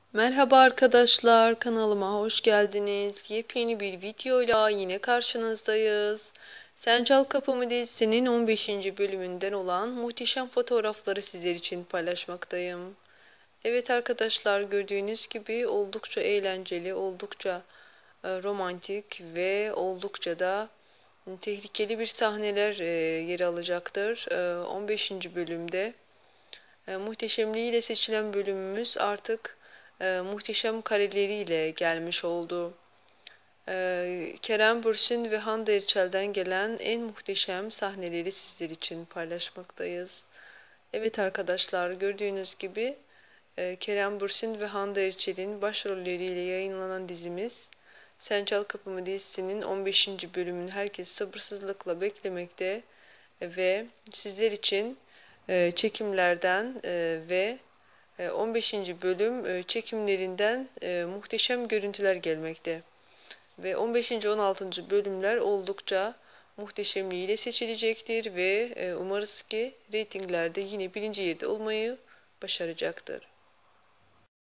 Merhaba arkadaşlar, kanalıma hoş geldiniz. Yepyeni bir videoyla yine karşınızdayız. Sen Çal Kapımı dizisinin 15. bölümünden olan muhteşem fotoğrafları sizler için paylaşmaktayım. Evet arkadaşlar, gördüğünüz gibi oldukça eğlenceli, oldukça romantik ve oldukça da tehlikeli bir sahneler yer alacaktır. 15. bölümde muhteşemliğiyle seçilen bölümümüz artık muhteşem kareleriyle gelmiş oldu. Kerem Bürsin ve Hande Erçel'den gelen en muhteşem sahneleri sizler için paylaşmaktayız. Evet arkadaşlar, gördüğünüz gibi Kerem Bürsin ve Hande Erçel'in başrolleriyle yayınlanan dizimiz Sen Çal Kapımı dizisinin 15. bölümünü herkes sabırsızlıkla beklemekte ve sizler için çekimlerden ve 15. bölüm çekimlerinden muhteşem görüntüler gelmekte. Ve 15. 16. bölümler oldukça muhteşemliğiyle seçilecektir ve umarız ki reytinglerde yine birinci yerde olmayı başaracaktır.